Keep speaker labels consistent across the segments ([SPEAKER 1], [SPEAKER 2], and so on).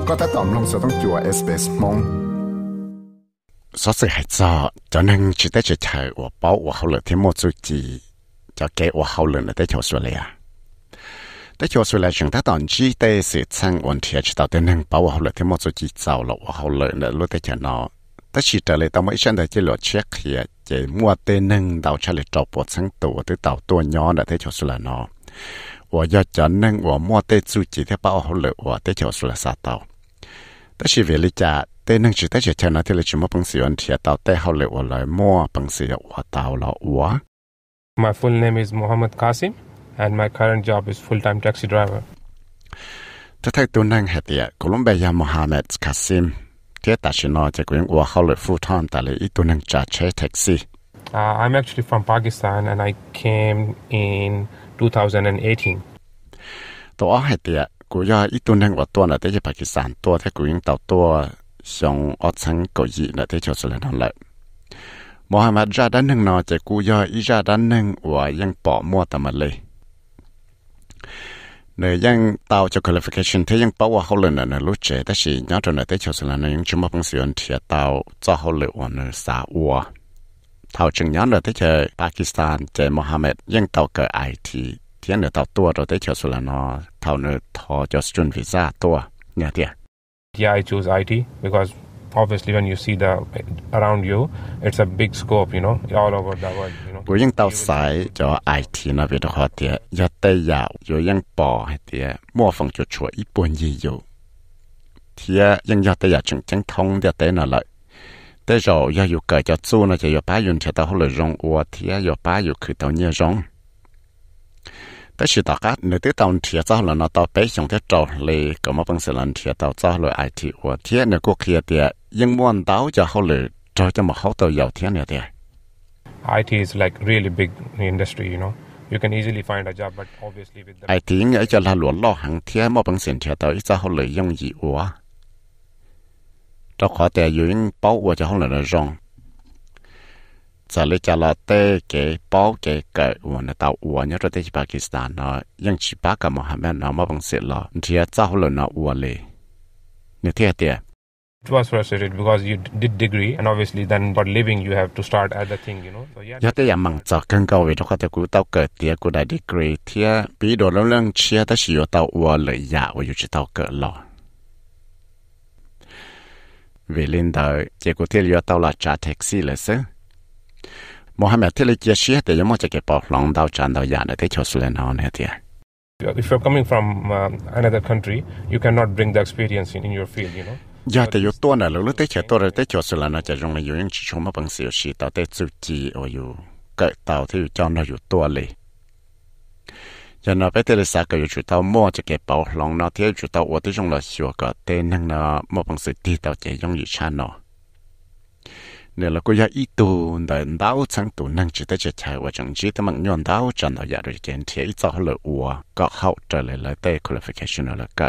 [SPEAKER 1] ก็ถ้าตอมลงจะต้องจั่ว SBS มง
[SPEAKER 2] 所以还早，就能值得去猜我包我后来天末自己，就给我后来的条说了呀。แต่ช่วงสุดท้ายฉันถ้าตอนที่ได้สื่อช่างวันที่จะต้องนึง包我后来天末自己走了我后来的路在前头，但是这里到每现在就落切开，就末的นึง到这里找不成多的到多鸟的在ช่วงสุดท้ายเนาะ我要叫นึง我末的自己的包后来我在ช่วงสุดท้าย啥到，但是为了家。แต่นั่งจิตใจเช่นนั้นที่เราจะมาปังสิวันที่เราแต่เขาเลยว่าเลยมั่วปังสิว่าดาวเราวัว
[SPEAKER 3] My full name is Mohammed Qasim and my current job is full-time taxi driver
[SPEAKER 2] ถ้าถ้าตัวนั่งเหตุกุลมเบียโมฮัมเหม็ดคาซิมที่ตัดสินว่าจะกุยว่าเขาเลย full time แต่เลยอีตัวนั่งจะใช้แท็กซี่
[SPEAKER 3] I'm actually from Pakistan and I came in 2018
[SPEAKER 2] ตัวเหตุกูย่าอีตัวนั่งว่าตัวน่ะที่จะปากีสถานตัวที่กูยังต่อตัวส่งอดสังกุยนะที่ชดเชยนั่นแหละโมฮัมหมัดจาด้านหนึ่งนอจะกูย่ออีจาด้านหนึ่งว่ายังปอมัวแต่มาเลยเนยยังเตาจะ qualification ที่ยังเป้าว่าเขาเลยนะรู้เจแต่สิย้อนจนที่ชดเชยนั้นยังจุ่มพังเสียนเทียเตาจะเขาเลยว่าเนสาวัวเท่าจึงย้อนเลยที่เจปากีสถานเจโมฮัมหมัดยังเตาเกิดไอทีที่เนเตาตัวเราที่ชดเชยนอเท่าเนทอจะสตุนวีซ่าตัวเนี่ยเดีย
[SPEAKER 3] Yeah, I choose IT because obviously when you see the around you, it's a big scope, you know, all over the world, you know.
[SPEAKER 2] กูยังเตาสายจอ IT นะวิธีหาเดียยาเตยยาวอยู่ยังปอให้เดียมั่วฟังจุดช่วยอีปวนยี่อยู่เทียยังยาเตยจึงจังทงเดียเตยนั่นแหละแต่เราอยากอยู่เกิดจะสู้นะจะอยู่ป้ายุ่นเทียเตาเขาเลยรงอัวเทียอยู่ป้าอยู่คือเตาเนี่ยรงแต่สิตากัดในที่ตอนเทียเจ้าเราต่อไปส่งที่จอเลยก็มาเป็นสิ่งเทียเจ้าเจ้าเลยไอทีว่าเทียในกูเคลียเดียยังม้วนเต้าจะเขาเลยจอจะมาเขาตัวยาวเทียเนี่ยเดีย
[SPEAKER 3] IT is like really big industry, you know. You can easily find a job, but obviously with the
[SPEAKER 2] IT ยังไงจะละหลวงล่อหังเทียมาเป็นสิ่งเทียเต้าอีเจ้าเขาเลยยังยีวัวเราขอแต่อยู่ยังเป้าว่าจะเขาเลยรงจะเลยจะละเต้เก๋ป้อเก๋เกิดวันเตาวัวเนี่ยเราได้ที่ปากีสถานเนาะยังชิปากับโมฮัมเหม็ดเนาะมาบังเสร็จแล้วที่เจ้าเลยเนาะวัวเลยเนี่ยเทียเดีย
[SPEAKER 3] It was frustrated because you did degree and obviously then for living you have to start at the thing, you know. So yeah.
[SPEAKER 2] ยอดแต่ยังมั่งจากกันเก่าเวทเขาแต่กูเตาเกิดเดียกูได้ดีกรีเทียปีโดนเรื่องเชียแต่สิอยู่เตาวัวเลยยาวอยู่ที่เตาเกิดหรอเวลินเดอร์เจ้ากูเที่ยวเตาละจ่าแท็กซี่เลยซิโมฮัมเหม็ดที่เลยเจียเชียแต่ยังไม่จะเก็บปอกลองดาวจันดาวยาในที่ชดสุเลนเอาเนี่ยเดีย
[SPEAKER 3] If you're coming from another country, you cannot bring the experience in your field, you know.
[SPEAKER 2] ยาแต่อยู่ตัวน่ะแล้วที่เชื่อตัวเราที่ชดสุเลนจะรงอยู่ยังชมมาบังเสียชีต่อที่จุดจีโออยู่เกิดเต่าที่อยู่จอมเราอยู่ตัวเลยยันเราไปเทเลสาก็อยู่จุดเต่ามั่วจะเก็บปอกลองเนาะที่จุดเต่าวัวที่จงเราชัวก็เต้นนั่งเนาะมาบังเสียที่เต่าจะยังอยู่ชาเนาะเนี่ยเราก็อยากอีตัวเดินดาวทั้งตัวนั่งจิตใจใช้ว่าจังจีแต่มันย้อนดาวจันเราอยากเรียนเที่ยวจะเหลือวัวก็เข้าใจเลยเลยแต่ qualification แล้วก็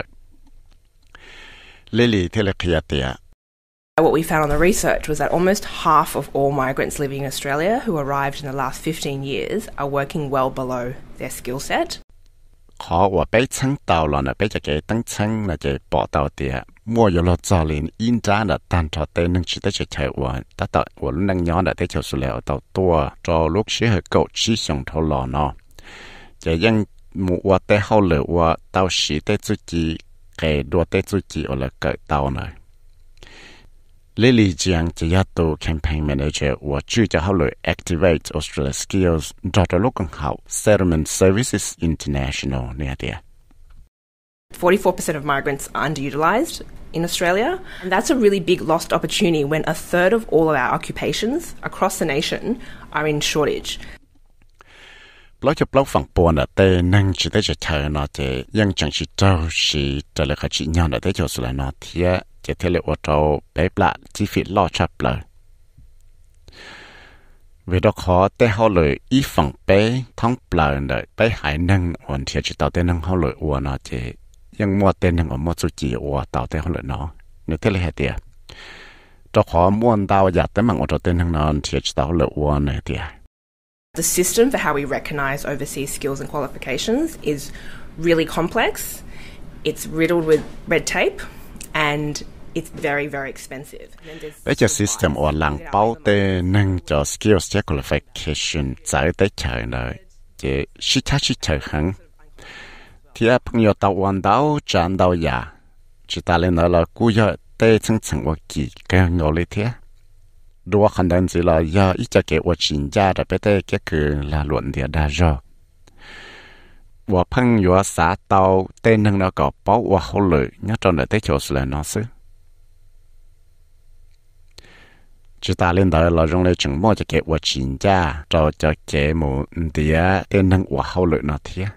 [SPEAKER 2] ลิลี่ที่เราคิดเดีย
[SPEAKER 4] What we found on the research was that almost half of all migrants living in Australia who arrived in the last 15 years are working well below their skill set.
[SPEAKER 2] ขอว่าไปชั้งเตาเราเนี่ยไปจะเก็บตั้งชั้งนะจะปอเตาเดียมั่วอยู่รถจอลินอินจ้าน่ะตันทอเต้นึงชิดจะใช้ว่าแต่ต่อว่านั่งย้อนน่ะได้เฉสุแล้วเตาตัวจอลูกชี้ให้เก่าชี้ส่งเท่าหล่อเนาะจะยังหมู่ว่าแต่เขาเหลือว่าเตาชี้ได้จุจีเกยดัวได้จุจีอะไรเกิดเตาหน่อยลิลี่จียงจะยัดตัว campaign manager ว่าชื่อจะเขาเลย activate Australia skills ดอทลูกของเขา Settlement Services International เนี่ยเดีย
[SPEAKER 4] 44% of migrants are underutilised in Australia, and that's a really big lost opportunity when a third of all of our occupations across the nation are in shortage.
[SPEAKER 2] เราจะปลอกฝั่งปวนแต่นั่งจิตใจเธอเนาะจะยังจังชิเจ้าชีจะเลยขัดจิญาณแต่เจ้าสุดเนาะเทียจะเทเลว่าเราไปปลาที่ฟิตล่อชับเลยเวลาขอแต่เขาเลยอีฝั่งไปท้องปลาเลยไปหายนั่งวันเทียจิตเอาแต่นั่งเขาเลยวัวเนาะจะยังมัวเต้นยังมัวสุจีวัวต่อแต่เขาเลยเนาะเนี่ยเทเลเหตุเดียเราขอม้วนดาวอยากแต่มันเราเต้นยังนอนเทียจิตเอาเลยวัวเนี่ยเดีย
[SPEAKER 4] The system for how we recognise overseas skills and qualifications is really complex. It's riddled with red tape and it's very, very expensive.
[SPEAKER 2] Bây giờ system ở làng bảo tê nâng cho skills check qualification giải tới trời này, chỉ chỉ trời hẳn. Thì朋友到弯道站到呀，只打来那了古要带层层我几个我哩贴。如果很多人了要一直给我请假的，别得这个啦论点大热。我朋友啥到带能那个包我好累，你找那得就是来那事。只打领导了用来整么就给我请假，找就给么点带能我好累那天。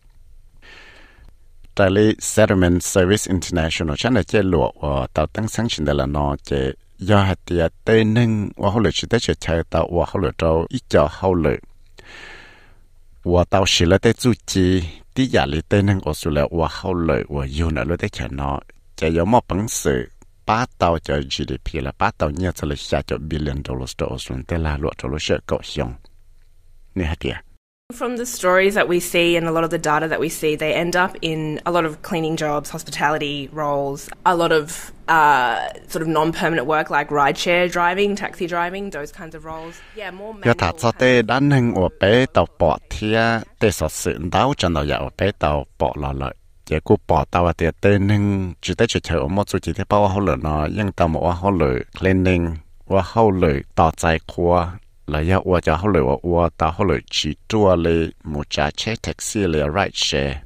[SPEAKER 2] 在里 Settlement Service International 真的这落我到登上去的了呢，这要还得带能我后来去的去猜到我后来到一脚后来。我到时了在自己底下里对能我说了我后来我有那了在看呢，这有么本事8到就 GDP 了8到年这里下就 billion dollars 的我说在拉落着了是高兴，你还点
[SPEAKER 4] ？From the stories that we see and a lot of the data that we see, they end up in a lot of cleaning jobs, hospitality roles, a lot of sort of non-permanent work like rideshare driving, taxi driving, those kinds of roles. Yeah, more manual.
[SPEAKER 2] 要他做的单能我背到白天，得说是到真到要背到白了，结果白到的的能只得去求我们自己的包好了呢，因到我好了 cleaning 我好了到在库。là do 我就后来我到后来去做了木扎车 taxi 了 ride share，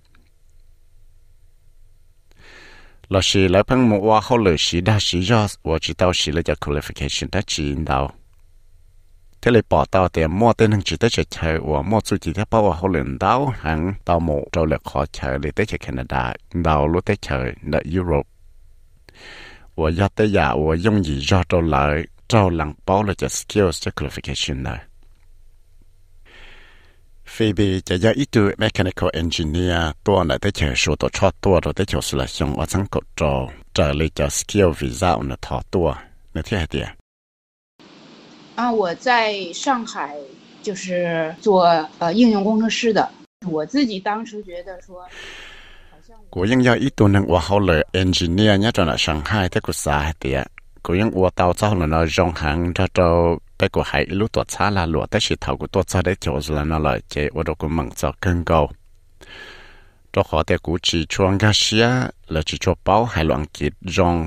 [SPEAKER 2] 老是来朋友我后来是的是要我知道是了叫 qualification 的知道，这里报道的莫的能值得去猜我莫自己的包我后来到行到某到了考猜了得去 Canada 到了得猜的 Europe， 我要的呀我用以绕到来。照两包了就 skills 的 qualification 呢。Phoebe 就有一度 mechanical engineer 多呢，在前说到超多的，在就是来用我整个做这里叫 skill visa 呢，太多，你听下点。
[SPEAKER 5] 我在上海就是做应用工程师的，我自己当时觉得说，好像
[SPEAKER 2] 我应要一度能我好了 engineer 呢，在那上海在个啥点。กูยังวัวเตาเจ้าแล้วนะจงหังถ้าเราไปกูหายรู้ตัวช้าละหลวแต่สิเท่ากูตัวช้าได้จบแล้วนะเลยเจ้าว่ากูมั่งจะเกินเก่าตัวขอแต่กูจีช่วงกาเชียแล้วจีชัวเป้าให้หลวงกิจจง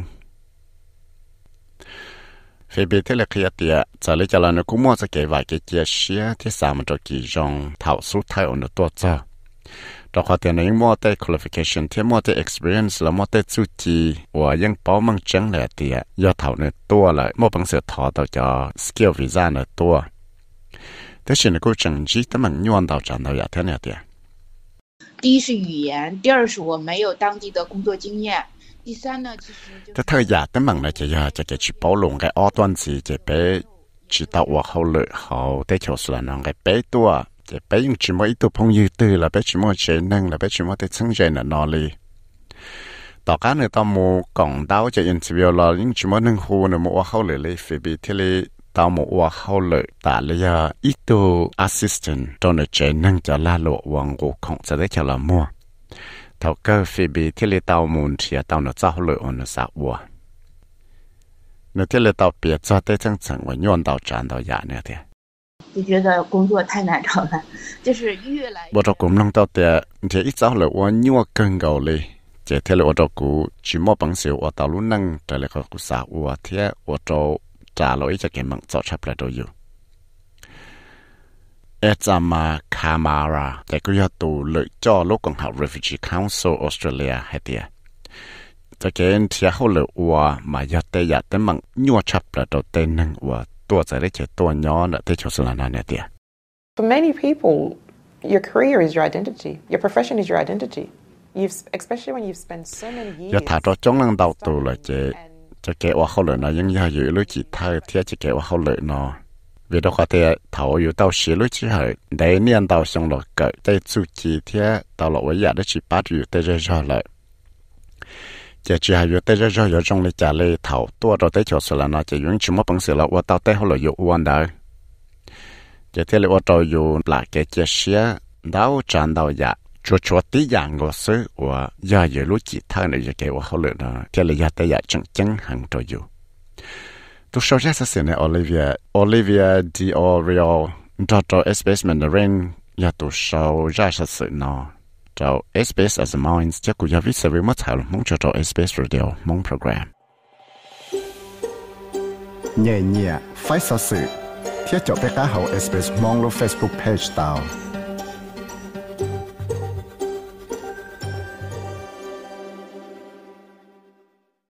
[SPEAKER 2] เฟเบที่เล็กเตียจะเลยจะแล้วนะกูมั่วจะเก็บไว้เกี่ยเชียที่สามจะกี่จงเท่าสุดท้ายอันตัวเจ้าตัวขอแต่ในมั่วแต่ qualification ที่มั่วแต่ experience แล้วมั่วแต่จุจีว่ายังเป้ามั่งจังเลยเตียยอดเท่าในตัวเลยมั่วบังเสือถอดจะ skill visa ในตัวแต่สิ่งที่กูจังจีแต่มันย้อน到จัน到呀เท่านี้เตีย
[SPEAKER 5] 第一是语言，第二是我没有当地的工作经验，第三呢，其实就是。
[SPEAKER 2] แต่เธออยากแต่มันเลยจะเก็บชิปเอาลงcáiอ้อต้นสีจะไปจิตว่าเขาเลยเขาได้เขียวส่วนน้องcáiไปตัวจะไปยังชิมว่าอีตัวพงยืดตื่นแล้วไปชิมว่าเชนนั่งแล้วไปชิมว่าได้ซึ่งใจน่ะนอเลยต่อการเนี่ยตอนมูกล่องดาวจะอินทิวิวเรายังชิมว่าหนึ่งหูเนี่ยมูว่าเขาเลยฟีบีที่เลยตอนมูว่าเขาเลยแต่เลยอีตัว assistant ตอนเนี่ยเจนนั่งจะล่าโลวังกูคงจะได้เขียวละมัวเท่าก็ฟีบีที่เลยตอนมูนเชียตอนเนี่ยเจ้าเลยอันเนี่ยสาววัวเนี่ยที่เลยตอนเปียจะได้จังจังว่าย้อน到站到呀เนี่ยเดีย
[SPEAKER 5] 就觉得工作太难找了，就是越来。
[SPEAKER 2] 我这工弄到的，这一早了我牛更高嘞，这天了我这股去摸本事，我到路能这里个股啥我天我这trả lời cho cái mảng cho chấp lại đâu yêu. Ezama Kamara, tại cứ tụ lợi cho lúc còn học Refugee Council Australia hay tiệt. Tại cái thì họ lợi qua mà giờ tây giờ tới mảng nhua chấp lại đầu tên năng qua tua tại đấy chỉ tua nhỏ nữa tới chỗ sự là này tiệt.
[SPEAKER 6] For many people, your career is your identity. Your profession is your identity. Especially when you've spent so many years.
[SPEAKER 2] Giờ thà cho trong năng đầu tụ là chỉ cho kẻ qua họ lợi nó những giờ giữ lối chỉ thay thì chỉ kẻ qua họ lợi nó. Vì đó có thể thảo yếu tao xí lối chỉ hơi để niên tao xong rồi cởi tay chú chỉ thế tao lộ với giả đó chỉ bắt yếu tay ra lại. Chỉ hay yếu tay ra yếu trong lấy trả lấy thảo tua rồi tới chỗ sự là nó chỉ những chuyện mất bằng sự là qua tao tay họ lợi yếu quan đời. Chỉ thế là qua tao yếu lại cái chia sẻ đào tràn đào giả chúa tí dạng ngõ sứ và giờ giờ lúc chỉ thang này giờ kêu họ lựa nó thì là giờ tới giờ chẳng chẳng hàng trôi dù tôi sau ra sẽ này Olivia D'Orio cho SBS Mandarin giờ tôi sau ra sẽ nó cho SBS as a Minds chắc cũng giờ viết sẽ với mất thảo muốn cho SBS Radio mong program
[SPEAKER 1] nhẹ nhẹ phải sợ sự thiết cho bé cá hậu SBS mong lo Facebook page tao